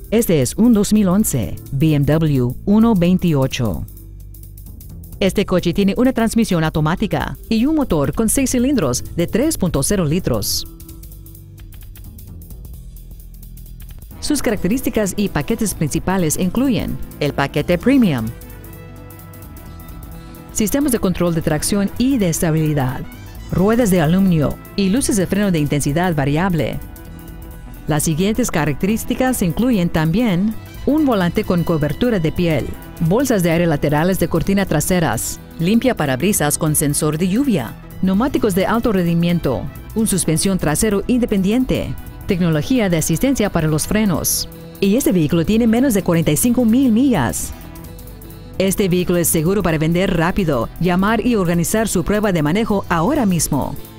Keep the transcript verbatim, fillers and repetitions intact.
Este es un dos mil once B M W ciento veintiocho. Este coche tiene una transmisión automática y un motor con seis cilindros de tres punto cero litros. Sus características y paquetes principales incluyen el paquete Premium, sistemas de control de tracción y de estabilidad, ruedas de aluminio y luces de freno de intensidad variable. Las siguientes características incluyen también un volante con cobertura de piel, bolsas de aire laterales de cortina traseras, limpia parabrisas con sensor de lluvia, neumáticos de alto rendimiento, un suspensión trasero independiente, tecnología de asistencia para los frenos. Y este vehículo tiene menos de cuarenta y cinco mil millas. Este vehículo es seguro para vender rápido. Llamar y organizar su prueba de manejo ahora mismo.